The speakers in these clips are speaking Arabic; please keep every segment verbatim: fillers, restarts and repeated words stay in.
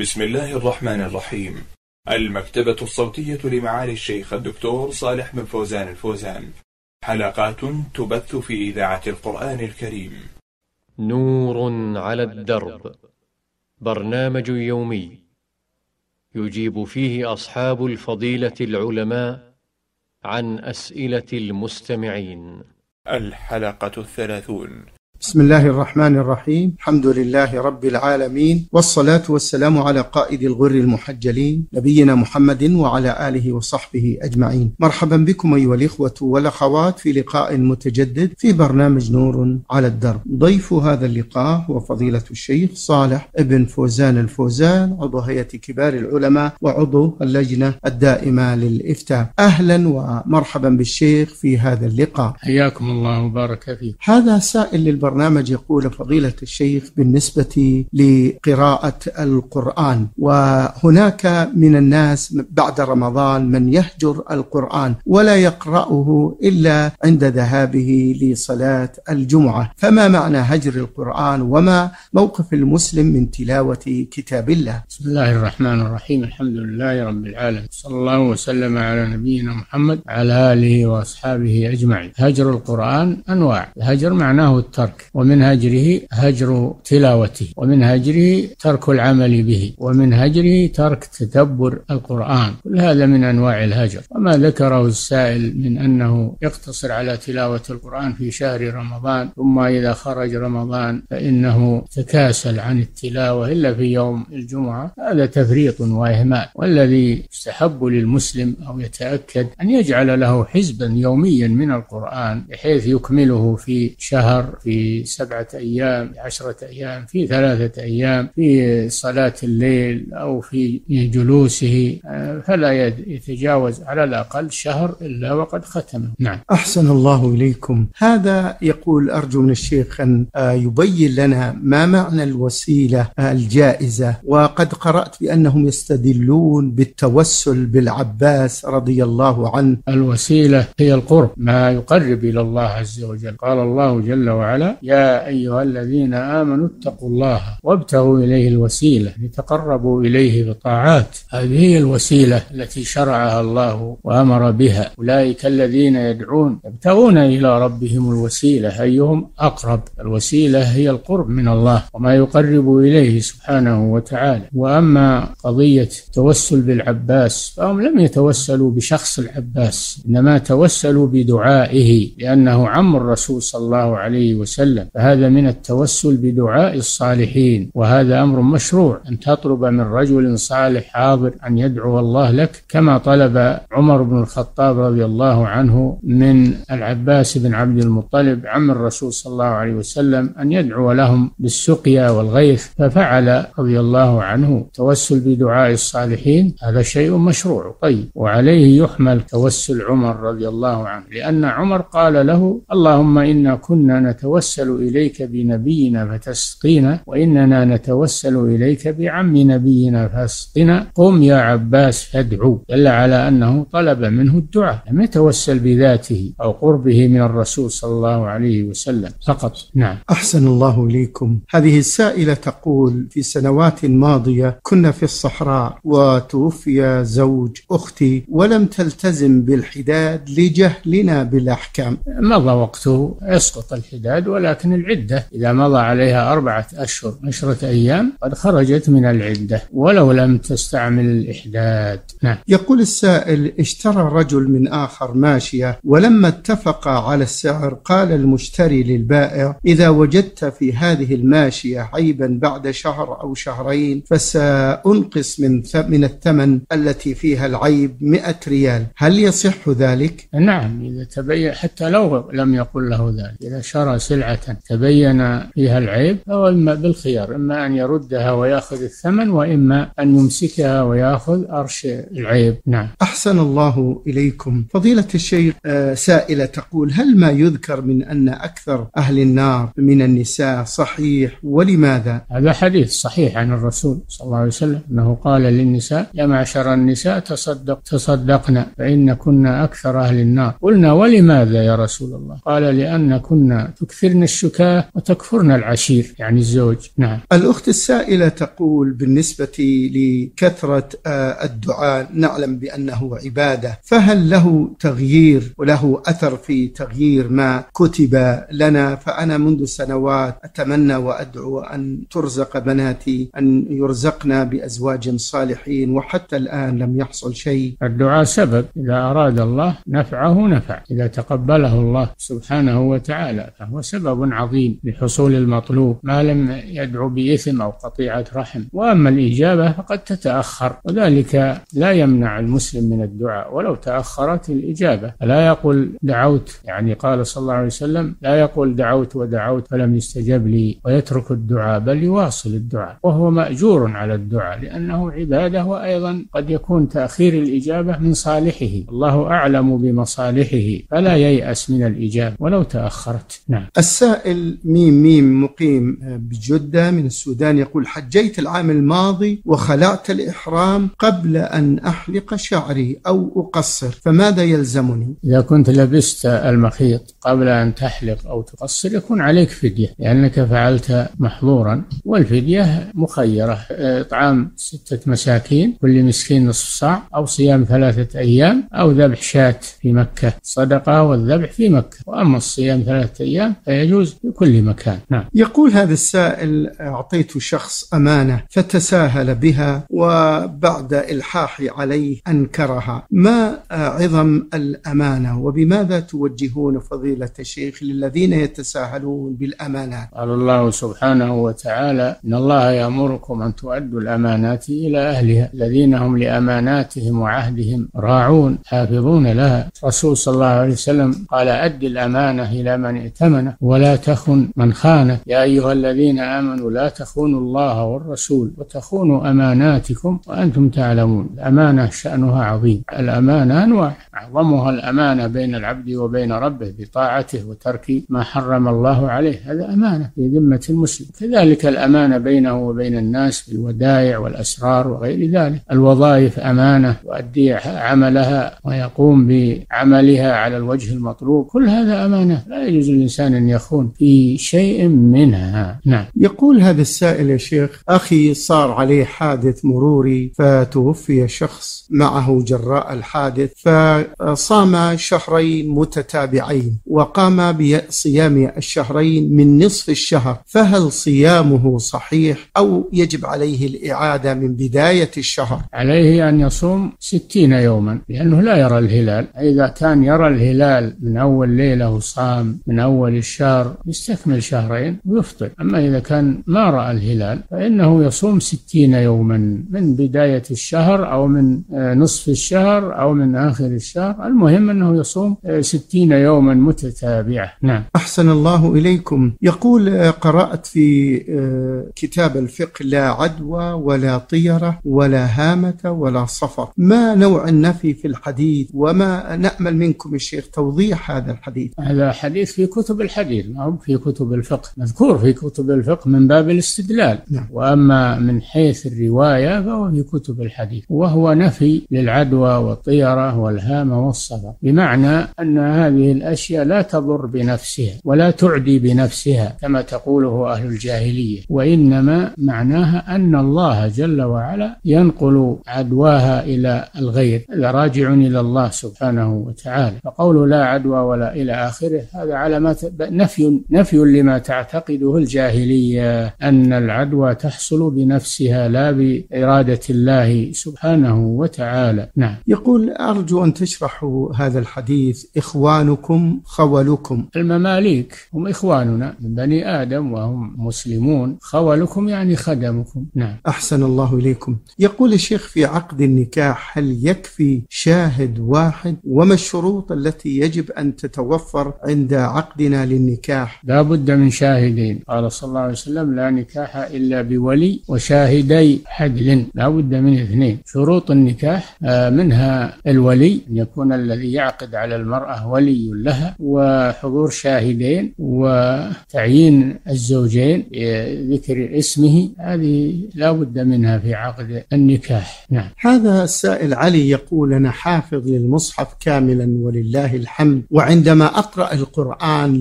بسم الله الرحمن الرحيم. المكتبة الصوتية لمعالي الشيخ الدكتور صالح بن فوزان الفوزان، حلقات تبث في إذاعة القرآن الكريم. نور على الدرب، برنامج يومي يجيب فيه أصحاب الفضيلة العلماء عن أسئلة المستمعين. الحلقة الثلاثون. بسم الله الرحمن الرحيم. الحمد لله رب العالمين، والصلاة والسلام على قائد الغر المحجلين نبينا محمد وعلى آله وصحبه أجمعين. مرحبا بكم أيها الإخوة والأخوات في لقاء متجدد في برنامج نور على الدرب. ضيف هذا اللقاء هو فضيلة الشيخ صالح بن فوزان الفوزان، عضو هيئة كبار العلماء وعضو اللجنة الدائمة للإفتاء. أهلا ومرحبا بالشيخ في هذا اللقاء. حياكم الله وبارك فيك. هذا سائل للبرنامج يقول: فضيلة الشيخ، بالنسبة لقراءة القرآن، وهناك من الناس بعد رمضان من يهجر القرآن ولا يقرأه إلا عند ذهابه لصلاة الجمعة، فما معنى هجر القرآن وما موقف المسلم من تلاوة كتاب الله؟ بسم الله الرحمن الرحيم. الحمد لله رب العالمين، صلى الله وسلم على نبينا محمد على آله وأصحابه أجمعين. هجر القرآن أنواع. الهجر معناه الترك، ومن هجره هجر تلاوته، ومن هجره ترك العمل به، ومن هجره ترك تدبر القرآن. كل هذا من أنواع الهجر. وما ذكره السائل من أنه يقتصر على تلاوة القرآن في شهر رمضان، ثم إذا خرج رمضان فإنه تكاسل عن التلاوة إلا في يوم الجمعة، هذا تفريط وإهمال. والذي يستحب للمسلم أو يتأكد أن يجعل له حزبا يوميا من القرآن بحيث يكمله في شهر، في سبعة أيام، في عشرة أيام، في ثلاثة أيام، في صلاة الليل أو في جلوسه، فلا يتجاوز على الأقل شهر إلا وقد ختمه. نعم. أحسن الله إليكم. هذا يقول: أرجو من الشيخ أن يبين لنا ما معنى الوسيلة الجائزة، وقد قرأت بأنهم يستدلون بالتوسل بالعباس رضي الله عنه. الوسيلة هي القرب، ما يقرب إلى الله عز وجل. قال الله جل وعلا: يا أيها الذين آمنوا اتقوا الله وابتغوا إليه الوسيلة لتقربوا إليه بالطاعات. هذه هي الوسيلة التي شرعها الله وأمر بها. أولئك الذين يدعون يبتغون إلى ربهم الوسيلة أيهم أقرب. الوسيلة هي القرب من الله وما يقرب إليه سبحانه وتعالى. وأما قضية التوسل بالعباس فهم لم يتوسلوا بشخص العباس، إنما توسلوا بدعائه، لأنه عم الرسول صلى الله عليه وسلم، فهذا من التوسل بدعاء الصالحين، وهذا أمر مشروع أن تطلب من رجل صالح حاضر أن يدعو الله لك، كما طلب عمر بن الخطاب رضي الله عنه من العباس بن عبد المطلب عم الرسول صلى الله عليه وسلم أن يدعو لهم بالسقيا والغيث، ففعل رضي الله عنه. توسل بدعاء الصالحين هذا شيء مشروع. طيب، وعليه يحمل توسل عمر رضي الله عنه، لأن عمر قال له: اللهم إنا كنا نتوسل إليك بنبينا فتسقينا، وإننا نتوسل إليك بعم نبينا فاسقنا، قم يا عباس فادعو. دل على أنه طلب منه الدعاء، لم يتوسل بذاته أو قربه من الرسول صلى الله عليه وسلم فقط. نعم. أحسن الله إليكم. هذه السائلة تقول: في سنوات ماضية كنا في الصحراء وتوفي زوج أختي ولم تلتزم بالحداد لجهلنا بالأحكام. مضى وقته يسقط الحداد، ولكن العدة إذا مضى عليها أربعة أشهر عشرة أيام قد خرجت من العدة ولو لم تستعمل الإحداد. نعم. يقول السائل: اشترى رجل من آخر ماشية، ولما اتفق على السعر قال المشتري للبائع: إذا وجدت في هذه الماشية عيبا بعد شهر أو شهرين فسأنقص من من الثمن التي فيها العيب مئة ريال، هل يصح ذلك؟ نعم، إذا تبين، حتى لو لم يقل له ذلك، إذا شرى سلعة تبين فيها العيب فهو إما بالخيار، إما أن يردها ويأخذ الثمن، وإما أن يمسكها ويأخذ أرش العيب. نعم. أحسن الله إليكم. فضيلة الشيخ، سائلة تقول: هل ما يذكر من أن أكثر أهل النار من النساء صحيح، ولماذا؟ هذا حديث صحيح عن الرسول صلى الله عليه وسلم أنه قال للنساء: يا معشر النساء تصدق تصدقنا فإن كنا أكثر أهل النار. قلنا: ولماذا يا رسول الله؟ قال: لأن كنا تكثرن تكثرن الشكاه وتكفرن العشير يعني الزوج. نعم. الأخت السائلة تقول بالنسبة لكثرة الدعاء نعلم بأنه عبادة، فهل له تغيير وله أثر في تغيير ما كتب لنا؟ فأنا منذ سنوات أتمنى وأدعو أن ترزق بناتي أن يرزقنا بأزواج صالحين، وحتى الآن لم يحصل شيء. الدعاء سبب، إذا أراد الله نفعه نفع، إذا تقبله الله سبحانه وتعالى فهو سبب عظيم لحصول المطلوب ما لم يدعو بإثم أو قطيعة رحم. وأما الإجابة فقد تتأخر، وذلك لا يمنع المسلم من الدعاء ولو تأخرت الإجابة. لا يقول دعوت، يعني قال صلى الله عليه وسلم لا يقول دعوت ودعوت فلم يستجب لي ويترك الدعاء، بل يواصل الدعاء وهو مأجور على الدعاء لأنه عبادة، وأيضا قد يكون تأخير الإجابة من صالحه، الله أعلم بمصالحه، فلا ييأس من الإجابة ولو تأخرت. نعم. السائل ميم ميم مقيم بجدة من السودان يقول حجيت العام الماضي وخلعت الإحرام قبل أن أحلق شعري أو أقصر، فماذا يلزمني؟ إذا كنت لبست المخيط قبل أن تحلق أو تقصر يكون عليك فدية لأنك فعلت محظورا، والفدية مخيرة، إطعام ستة مساكين كل مسكين نصف صاع، أو صيام ثلاثة أيام، أو ذبح شاة في مكة صدقة والذبح في مكة، وأما الصيام ثلاثة أيام فيجوز في كل مكان. نعم. يقول هذا السائل أعطيت شخص أمانة فتساهل بها وبعد إلحاحي عليه أنكرها، ما عظم الأمانة وبماذا توجهون فضيلة الشيخ للذين يتساهلون بالأمانات؟ قال الله سبحانه وتعالى إن الله يأمركم أن تؤدوا الأمانات إلى أهلها الذين هم لأماناتهم وعهدهم راعون حافظون لها. الرسول صلى الله عليه وسلم قال أد الأمانة إلى من ائتمنه ولا تخن من خانه، يا أيها الذين آمنوا لا تخونوا الله والرسول وتخونوا أماناتكم وأنتم تعلمون. الأمانة شأنها عظيم، الأمانة أنواع، أعظمها الأمانة بين العبد وبين ربه بطاعته وترك ما حرم الله عليه، هذا أمانة في ذمة المسلم. كذلك الأمانة بينه وبين الناس بالودائع والأسرار وغير ذلك. الوظائف أمانة يؤدي عملها ويقوم بعملها على الوجه المطلوب، كل هذا أمانة، لا يجوز للإنسان أن يخون في شيء منها. نعم. يقول هذا السائل يا شيخ أخي صار عليه حادث مروري فتوفي شخص معه جراء الحادث، فصام شهرين متتابعين وقام بصيام الشهرين من نصف الشهر، فهل صيامه صحيح أو يجب عليه الإعادة من بداية الشهر؟ عليه أن يصوم ستين يوما لأنه لا يرى الهلال. إذا كان يرى الهلال من أول ليلة وصام من أول الشهر يستكمل شهرين ويفطر، أما إذا كان ما رأى الهلال فإنه يصوم ستين يوما من بداية الشهر أو من نصف الشهر أو من آخر الشهر، المهم أنه يصوم ستين يوما متتابعة. نعم. أحسن الله إليكم. يقول قرأت في كتاب الفقه لا عدوى ولا طيرة ولا هامة ولا صفر، ما نوع النفي في الحديث وما نأمل منكم الشيخ توضيح هذا الحديث؟ هذا حديث في كتب الحديث ما هو في كتب الفقه، مذكور في كتب الفقه من باب الاستدلال. نعم. وأما من حيث الرواية فهو في كتب الحديث، وهو نفي للعدوى والطيرة والهامة والصفر، بمعنى أن هذه الأشياء لا تضر بنفسها ولا تعدي بنفسها كما تقوله أهل الجاهلية، وإنما معناها أن الله جل وعلا ينقل عدواها إلى الغير، هذا راجع إلى الله سبحانه وتعالى. فقوله لا عدوى ولا إلى آخره هذا علامات نفي نفي لما تعتقده الجاهلية أن العدوى تحصل بنفسها لا بإرادة الله سبحانه وتعالى. نعم. يقول أرجو أن تشرحوا هذا الحديث إخوانكم خولكم. المماليك هم إخواننا من بني آدم وهم مسلمون، خولكم يعني خدمكم. نعم. أحسن الله إليكم. يقول الشيخ في عقد النكاح هل يكفي شاهد واحد؟ وما الشروط التي يجب أن تتوفر عند عقدنا للنكاح؟ لا بد من شاهدين، قال صلى الله عليه وسلم لا نكاح إلا بولي وشاهدي عدل، لا بد من اثنين. شروط النكاح منها الولي، أن يكون الذي يعقد على المرأة ولي لها، وحضور شاهدين، وتعيين الزوجين ذكر اسمه، هذه لا بد منها في عقد النكاح. نعم. هذا السائل علي يقول أنا حافظ للمصحف كاملا ولله الحمد، وعندما أقرأ القرآن لم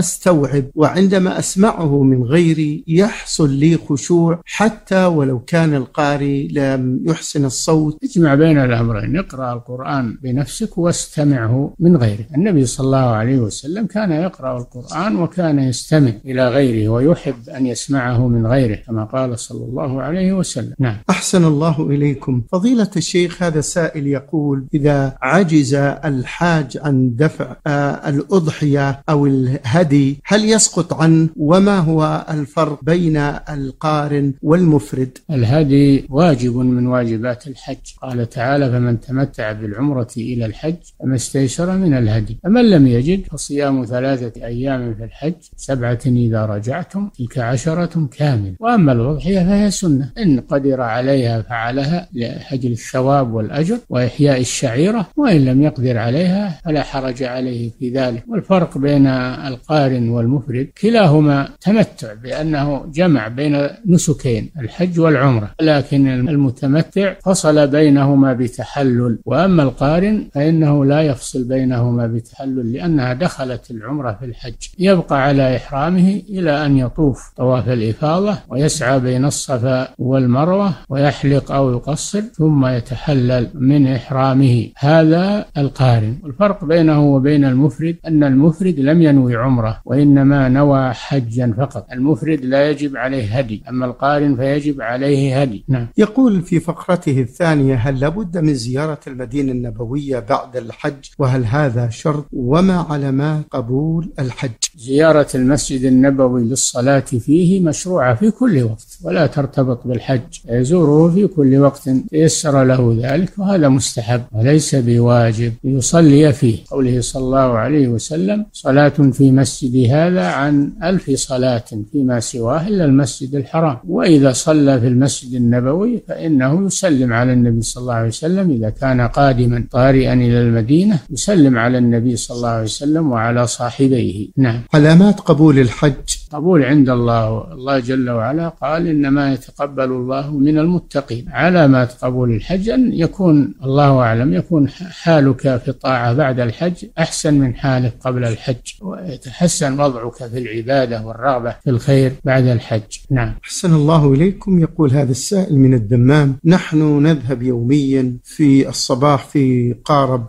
أستوعب وعندما أسمعه من غيري يحصل لي خشوع حتى ولو كان القارئ لم يحسن الصوت؟ اجمع بين الأمرين، اقرأ القرآن بنفسك واستمعه من غيره. النبي صلى الله عليه وسلم كان يقرأ القرآن وكان يستمع إلى غيره ويحب أن يسمعه من غيره كما قال صلى الله عليه وسلم. نعم. أحسن الله إليكم. فضيلة الشيخ، هذا سائل يقول: إذا عجز الحاج عن دفع آه الأضحية أو الهدي هل يسقط عنه؟ وما هو الفرق بين القارن والمفرد؟ الهدي واجب من واجبات الحج، قال تعالى: فمن تمتع بالعمرة إلى الحج فما استيسر من الهدي، فمن لم يجد فصيام ثلاثة أيام في الحج سبعة إذا رجعتم تلك عشرة كامل. وأما الأضحية فهي سنة، إن قدر عليها فعلها لأجل الثواب والأجر وإحياء الشعيرة، وإن لم يقدر عليها فلا حرج عليه في ذلك. والفرق بين القارن والمفرد كلاهما تمتع، بأنه جمع بين نسكين الحج والعمرة، لكن المتمتع فصل بينهما بتحلل، وأما القارن فإنه لا يفصل بينهما بتحلل لأنها دخلت العمرة في الحج، يبقى على إحرامه إلى أن يطوف طواف الإفاضة ويسعى بين الصفا والمروة ويحلق أو يقصر ثم يتحلل من إحرامه. هذا القارن. والفرق بينه وبين المفرد أن المفرد لم ينوي عمرة وإنما نوى حجا فقط. المفرد لا يجب عليه هدي، أما القارن فيجب عليه هدي. نعم. يقول في فقرته الثانية: هل لابد من زيارة المدينة النبوية بعد الحج؟ وهل هذا شرط؟ وما علامات قبول الحج؟ زيارة المسجد النبوي للصلاة فيه مشروعة في كل وقت ولا ترتبط بالحج، يزوره في كل وقت تيسر له ذلك، وهذا مستحب وليس بواجب يصلي فيه. قوله صلى الله عليه وسلم: صلاة في مسجد هذا عن ألف صلاة فيما سواه إلا المسجد الحرام. وإذا صلى في المسجد النبوي فإنه يسلم على النبي صلى الله عليه وسلم، إذا كان قادما طارئا إلى المدينة يسلم على النبي صلى الله عليه وسلم وعلى صاحبيه. نعم. علامات قبول الحج. قبول عند الله، الله جل وعلا قال: إنما يتقبل الله من المتقين. علامات قبول الحج أن يكون، الله أعلم، يكون حالك في الطاعة بعد الحج أحسن من حالك قبل الحج، ويتحسن وضعك في العبادة والرغبة في الخير بعد الحج. نعم. أحسن الله إليكم. يقول هذا السائل من الدمام: نحن نذهب يوميا في الصباح في قارب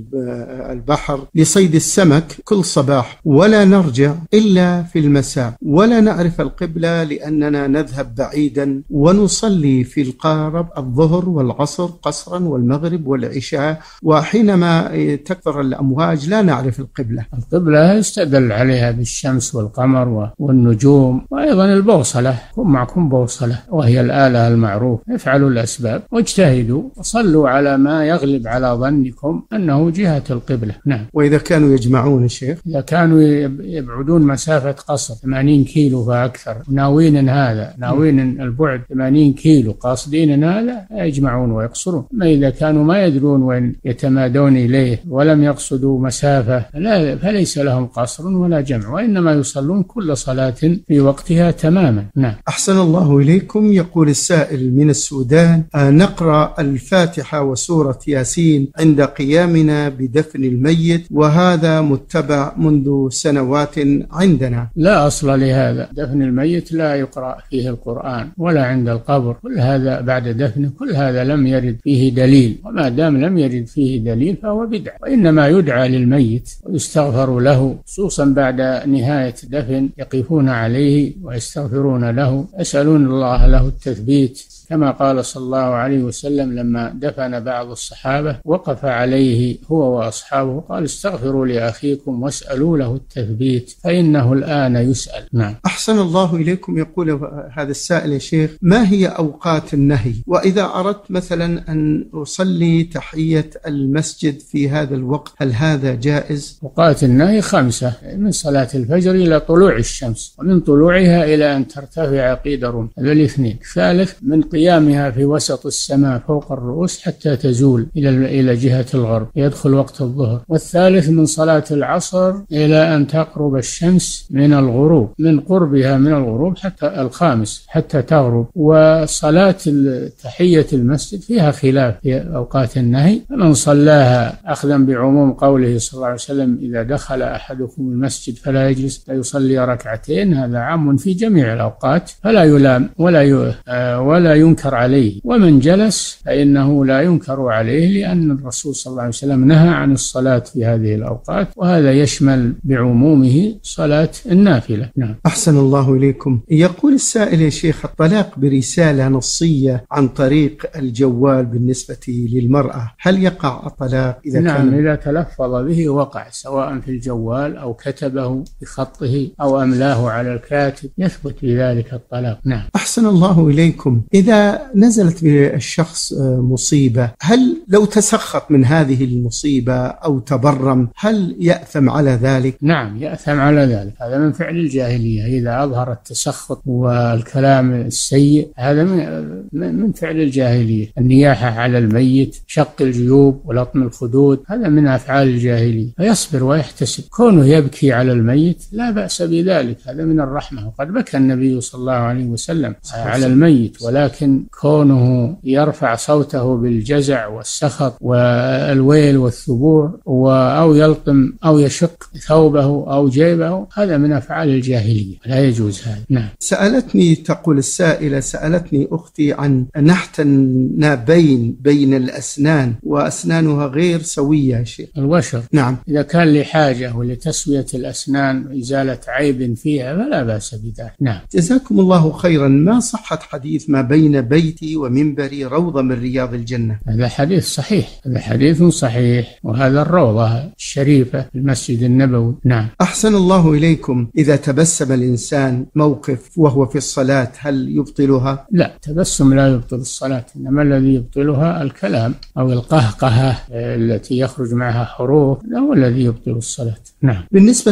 البحر لصيد السمك كل صباح، ولا نرجع إلا في المساء، ولا نعرف القبلة لأننا نذهب بعيدا، ونصلي في القارب الظهر والعصر قصرا والمغرب والعشاء، وحينما تكثر الأمواج لا نعرف القبلة. القبلة يستدل عليها بالشمس والقمر والنجوم، وأيضا البوصلة، كن معكم بوصلة وهي الآلة المعروف. افعلوا الأسباب واجتهدوا وصلوا على ما يغلب على ظنكم أنه جهة القبلة. نعم. وإذا كانوا يجمعون الشيخ، إذا كانوا يبعدون مسافة قصر ثمانين كيلو فأكثر، ناوين هذا، ناوين البعد ثمانين كيلو، قاصدين هذا، يجمعون ويقصرون. ما إذا كانوا ما يدرون وين يتمادون إليه ولم يقصدوا مسافة لا فليس لهم قصر ولا جمع، وإنما يصلون كل صلاة في وقتها تماما. نعم. أحسن الله إليكم. يقول السائل من السودان: نقرأ الفاتحة وسورة ياسين عند قيامنا بدفن الميت، وهذا متبع منذ سنوات عندنا. لا أصل لهذا، دفن الميت لا يقرأ فيه القرآن ولا عند القبر، كل هذا بعد دفنه، كل هذا لم يرد فيه دليل، وما دام لم يرد فيه دليل فهو بدعة. وإنما يدعى للميت ويستغفر له، خصوصا بعد نهاية دفن يقفون عليه ويستغفرون له، يسألون الله له التثبيت، كما قال صلى الله عليه وسلم لما دفن بعض الصحابة وقف عليه هو وأصحابه قال: استغفروا لأخيكم واسألوا له التثبيت فإنه الآن يسأل. نعم. أحسن الله إليكم. يقول هذا السائل: يا شيخ، ما هي أوقات النهي؟ وإذا أردت مثلا أن أصلي تحية المسجد في هذا الوقت هل هذا جائز؟ أوقات النهي خمسة: من صلاة الفجر إلى طلوع الشمس، ومن طلوعها إلى أن ترتفع قيد الرمح، هذا الاثنين. الثالث من قيامها في وسط السماء فوق الرؤوس حتى تزول إلى إلى جهة الغرب، يدخل وقت الظهر. والثالث من صلاة العصر إلى أن تقرب الشمس من الغروب، من قربها من الغروب حتى الخامس حتى تغرب. وصلاة تحية المسجد فيها خلاف في أوقات النهي، فمن صلاها أخذا بعموم قوله صلى الله عليه وسلم إذا دخل أحدكم المسجد فلا يجلس لا يصلي ركعتين، هذا عام في جميع الأوقات فلا يلام ولا ولا ينكر عليه. ومن جلس فإنه لا ينكر عليه، لأن الرسول صلى الله عليه وسلم نهى عن الصلاة في هذه الأوقات، وهذا يشمل بعمومه صلاة النافلة. نعم. أحسن الله إليكم. يقول السائل يا شيخ: الطلاق برسالة نصية عن طريق الجوال بالنسبة للمرأة، هل يقع الطلاق إذا نعم كان؟ إذا تلفظ به وقع، سواء في الجوال أو كتبه بخطه أو أملاه على الكاتب، يثبت بذلك الطلاق. نعم. أحسن الله إليكم. إذا نزلت بالشخص مصيبة، هل لو تسخط من هذه المصيبة أو تبرم هل يأثم على ذلك؟ نعم يأثم على ذلك، هذا من فعل الجاهلية. إذا أظهر التسخط والكلام السيء هذا من فعل الجاهلية. النياحة على الميت، شق الجيوب ولطم الخدود، هذا من أفعال الجاهلية، فيصبر ويحتسب. كونه يبكي على الميت لا بأس بذلك، هذا من الرحمة، وقد بكى النبي صلى الله عليه وسلم على الميت، ولكن كونه يرفع صوته بالجزع والسخط والويل والثبور أو يلطم أو يشق ثوبه أو جيبه، هذا من أفعال الجاهلية، لا يجوز هذا. نعم. سألتني تقول السائلة سألتني أختي عن نحت النابين بين الأسنان وأسنانها غير سوية يا شيخ. الوشر. نعم. إذا كان لحاجة ولتسوية الأسنان وإزالة عيب فيها فلا بأس بذلك. نعم. جزاكم الله خيرا. ما صحة حديث ما بين بيتي ومنبري روضة من رياض الجنة؟ هذا حديث صحيح، هذا حديث صحيح، وهذا الروضة الشريفة في المسجد النبوي. نعم. أحسن الله إليكم. إذا تبسم الإنسان موقف وهو في الصلاة هل يبطلها؟ لا، تبسم لا يبطل الصلاة، إنما الذي يبطلها الكلام أو القهقهة التي يخرج معها حروف، هو الذي يبطل الصلاة. نعم. بالنسبة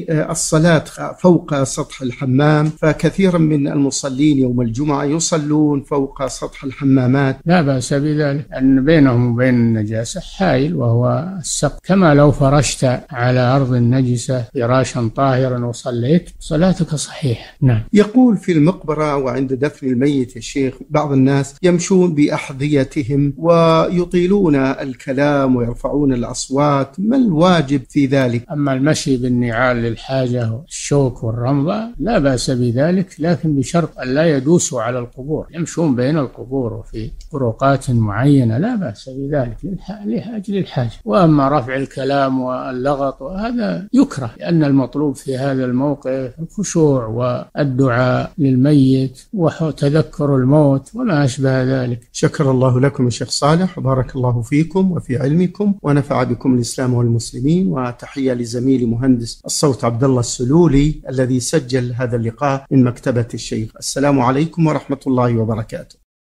للصلاة فوق سطح الحمام، فكثيرا من المصلين يوم الجمعة يصلون فوق سطح الحمامات. لا بأس بذلك، أن بينهم وبين النجاسة حائل وهو السقف، كما لو فرشت على أرض النجسة فراشا طاهرا وصليت صلاتك صحيحة. نعم. يقول في المقبرة وعند دفن الميت يا شيخ بعض الناس يمشون بأحذيتهم ويطيلون الكلام ويرفعون الأصوات، ما الواجب في ذلك؟ أما المشي بالنعال للحاجة والشوك والرمضة لا بأس بذلك، لكن بشرط أن لا يدوسوا على القبور، يمشون بين القبور وفي طرقات معينة لا بأس بذلك لأجل الحاجة. وأما رفع الكلام واللغط هذا يكره، لأن المطلوب في هذا الموقف الخشوع والدعاء للميت وتذكر الموت وما أشبه ذلك. شكر الله لكم يا شيخ صالح، وبارك الله فيكم وفي علمكم، ونفع بكم الإسلام والمسلمين. وتحية لزميلي مهندس الصوت عبد الله السلولي الذي سجل هذا اللقاء من مكتبة الشيخ. السلام عليكم ورحمة الله وبركاته.